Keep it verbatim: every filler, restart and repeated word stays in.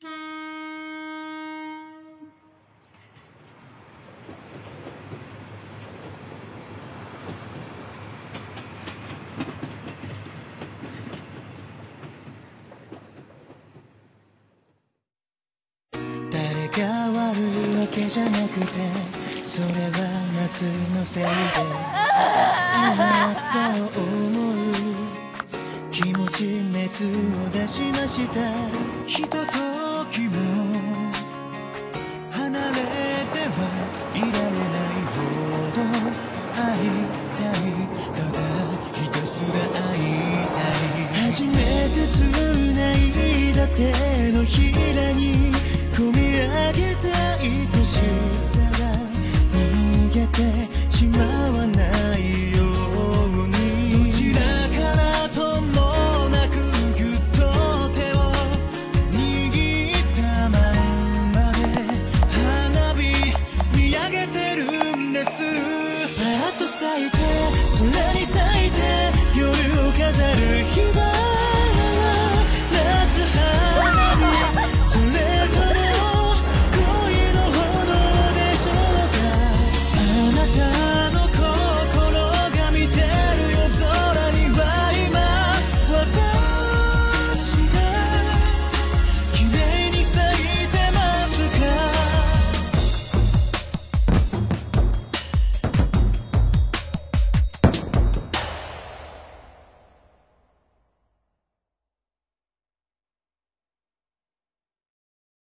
誰が悪いわけじゃなくて、それは夏のせいであなたを思う気持ち熱を出しました。ひとときも離れてはいられないほど会いたい、ただひたすら会いたい。初めて繋いだ手のひらに込み上げた愛しさが逃げてしまわない